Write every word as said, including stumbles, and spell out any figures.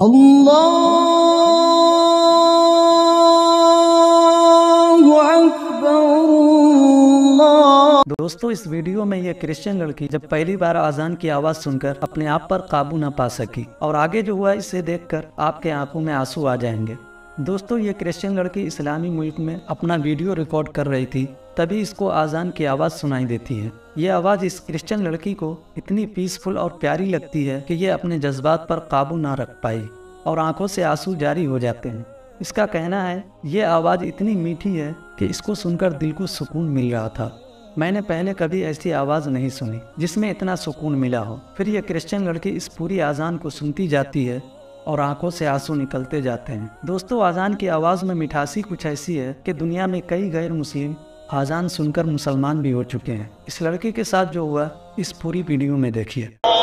अल्लाहु अकबर। दोस्तों, इस वीडियो में ये क्रिश्चियन लड़की जब पहली बार अजान की आवाज सुनकर अपने आप पर काबू न पा सकी और आगे जो हुआ इसे देखकर आपके आंखों में आंसू आ जाएंगे। दोस्तों, ये क्रिश्चियन लड़की इस्लामी मुल्क में अपना वीडियो रिकॉर्ड कर रही थी, तभी इसको अजान की आवाज़ सुनाई देती है। ये आवाज़ इस क्रिश्चियन लड़की को इतनी पीसफुल और प्यारी लगती है कि ये अपने जज्बात पर काबू ना रख पाई और आंखों से आंसू जारी हो जाते हैं। इसका कहना है ये आवाज़ इतनी मीठी है कि इसको सुनकर दिल को सुकून मिल रहा था। मैंने पहले कभी ऐसी आवाज़ नहीं सुनी जिसमें इतना सुकून मिला हो। फिर यह क्रिश्चियन लड़की इस पूरी अजान को सुनती जाती है और आंखों से आंसू निकलते जाते हैं। दोस्तों, अजान की आवाज़ में मिठासी कुछ ऐसी है कि दुनिया में कई गैर मुस्लिम अजान सुनकर मुसलमान भी हो चुके हैं। इस लड़की के साथ जो हुआ इस पूरी वीडियो में देखिए।